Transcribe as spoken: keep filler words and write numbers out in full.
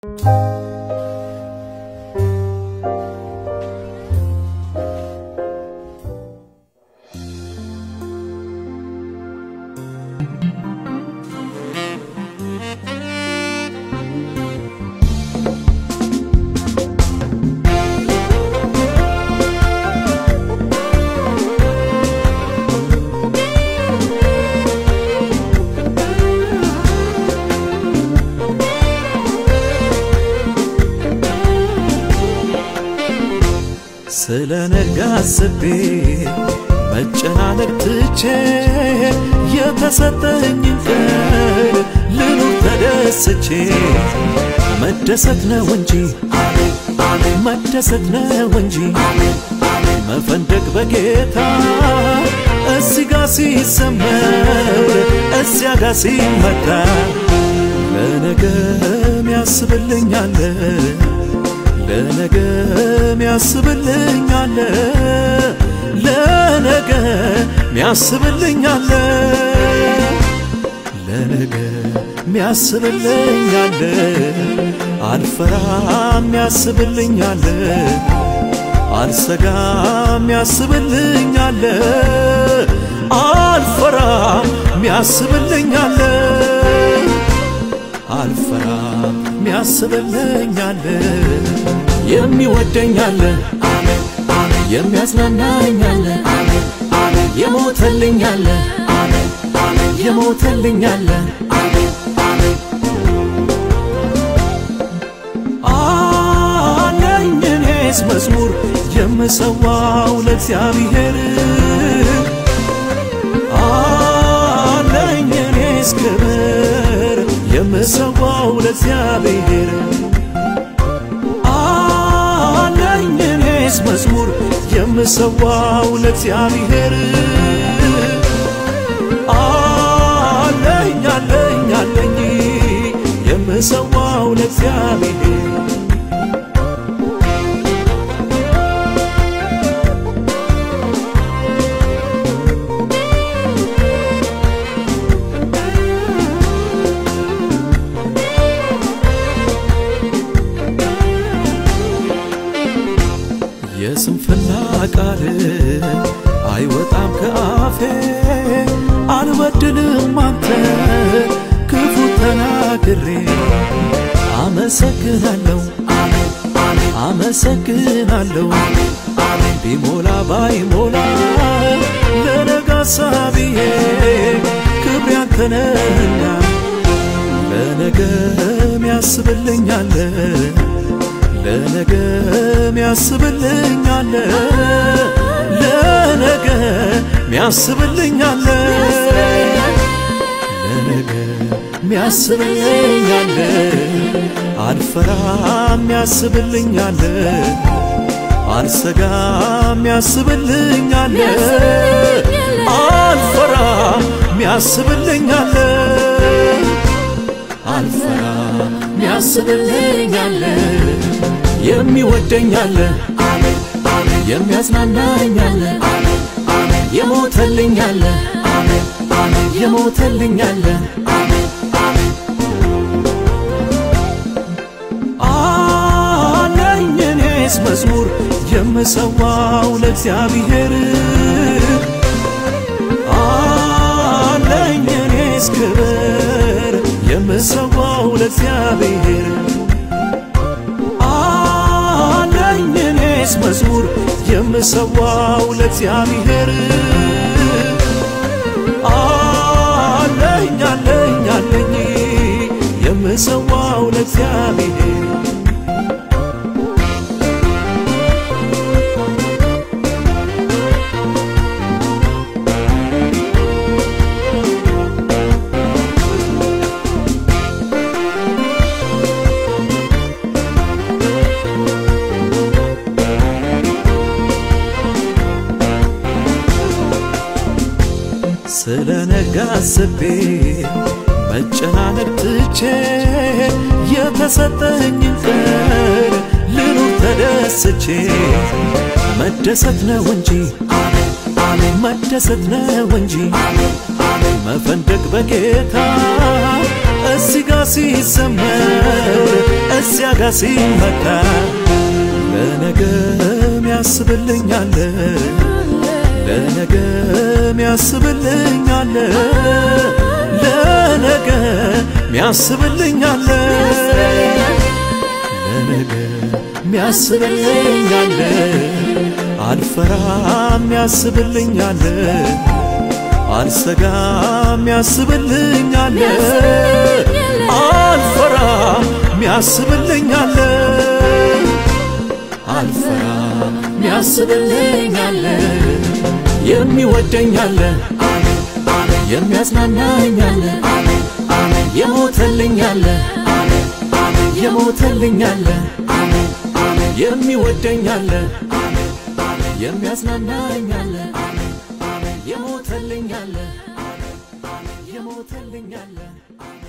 ስለነጋስቤ መጨናነቅ ትቼ የተሰጠኝ ቀን ልኑር ተደስቼ መደሰት ነው እንጂ አሜን አሜን መደሰት ነው እንጂ አሜን አሜን መፈንደቅ በጌታ እዚህ ጋር ሲሰመር እዚያ ጋር ሲመታ ለነገ ሚያስብልኛል ለነገ ሚያስብልኛል ለነገ ሚያስብልኛል ለነገ ሚያስብልኛል አልፈራም ሚያስብልኛል አልሰጋም ሚያስብልኛል አልፈራም ሚያስብልኛል አልፈራም ሚያስብልኛል የሚወደኛል አሜን አሜን የሚያጽናናኛል አሜን አሜን የሞተልኛል አሜን አሜን የሞተልኛል አሜን አሜን አለኝ እኔስ መዝሙር የምሰዋው ለእግዚአብሔር አለኝ እኔስ ክብር የምሰዋው ለእግዚአብሔር አለኝ እኔስ መዝሙር የምሰዋው ለእግዚአብሔር አለኝ አለኝ አለኝ የምሰዋው ለእግዚአብሔር የስንፍና ቃል አይወጣም ከአፌ አልበድልም አንተ ክፉ ተናግሬ አመሰግናለሁ አሜን አሜን አመሰግናለሁ አሜን አሜን ቢሞላ ባይሞላ ለነገ ሐሳቤ ክብር ያንተ ነህና ለነገ ሚያስብልኛል ለነገ ሚያስብልኛል ለነገ ሚያስብልኛል ለነገ ሚያስብልኛል አልፈራም ሚያስብልኛል አልሰጋም ሚያስብልኛል አልፈራም ሚያስብልኛል አልፈራም ሚያስብልኛል የሚወደኛል አሜን አሜን የሚያጽናናኛል አሜን አሜን የሞተልኛል አሜን አሜን የሞተልኛል አሜን አሜን አለኝ እኔስ መዝሙር የምሰዋው ለእግዚአብሔር አለኝ እኔስ ክብር የምሰዋው ለእግዚአብሔር መዝሙር የምሰዋው ለእግዚአብሔር አለኝ አለኝ አለኝ የምሰዋው ለእግዚአብሔር ስለነጋስቤ መጨናነቅ ትቼ የተሰጠኝ ቀን ልኑር ተደስቼ መደሰት ነው እንጂ አሜን አሜን መደሰት ነው እንጂ አሜን አሜን መፈንደቅ በጌታ እዚህ ጋር ሲሰመር እዚያ ጋር ሲመካ ለነገ ሚያስብልኝ አለ ለነገ ሚያስብልኝ አለ ለነገ ሚያስብልኝ አለ ለነገ ሚያስብልኝ አለ አልፈራም ሚያስብልኝ አለ አልሰጋም ሚያስብልኝ አለ አልፈራም ሚያስብልኝ አለ አልፈራም ሚያስብልኝ አለ የሚወደኝ አለ የሚያጽናናኝ አለ የሞተልኝ አለ የሞተልኝ አለ የሚወደኝ አለ የሚያጽናናኝ አለ የሞተልኝ አለ የሞተልኝ አለ